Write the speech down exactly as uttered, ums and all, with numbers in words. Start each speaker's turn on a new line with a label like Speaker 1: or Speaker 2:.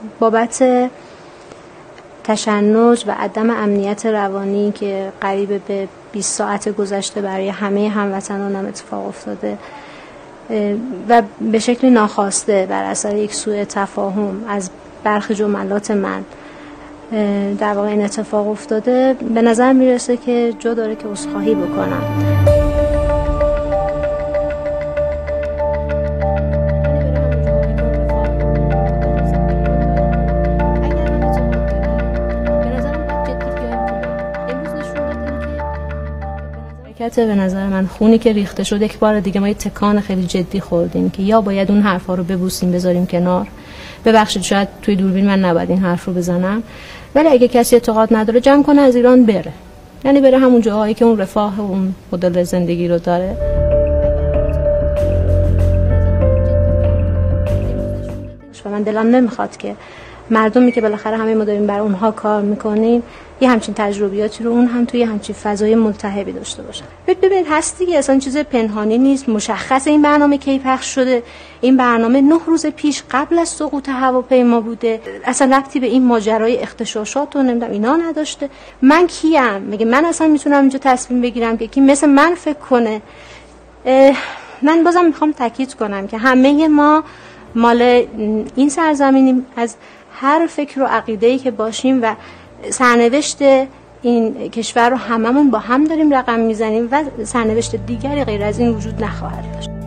Speaker 1: بابت تشنج و عدم امنیت روانی که قریب به بیست ساعت گذشته برای همه هموطنانم اتفاق افتاده و به شکل ناخواسته بر اثر یک سوء تفاهم از برخی جملات من در واقع این اتفاق افتاده، به نظر میرسه که جا داره که عذرخواهی بکنم. به نظر من خونی که ریخته شد، یک بار دیگه ما یه تکان خیلی جدی خوردیم که یا باید اون حرفا رو ببوسیم بذاریم کنار. ببخشید شاید توی دوربین من نباید این حرف رو بزنم، ولی اگه کسی اعتقاد نداره جمع کنه از ایران بره، یعنی بره همون جاهایی که اون رفاه و اون مدل زندگی رو داره. و من دلم نمیخواد که مردمی که بالاخره همه ما داریم برای اونها کار میکنیم یه همچین تجربیاتی رو اون هم توی همچین فضای ملتهبی داشته باشن. ببینید هست دیگه، اصلا چیز پنهانی نیست، مشخص این برنامه کی پخش شده. این برنامه نه روز پیش قبل از سقوط هواپیما بوده، اصلا ربطی به این ماجرای اغتشاشات و نمیدونم اینا نداشته. من کیم؟ میگه من اصلا میتونم اینجا تصمیم بگیرم که کی مثل من فکر کنه؟ من بازم میخوام تاکید کنم که همه ما مال این سرزمینیم، از هر فکر و عقیده‌ای که باشیم و سرنوشت این کشور رو هممون با هم داریم رقم میزنیم و سرنوشت دیگری غیر از این وجود نخواهد داشت.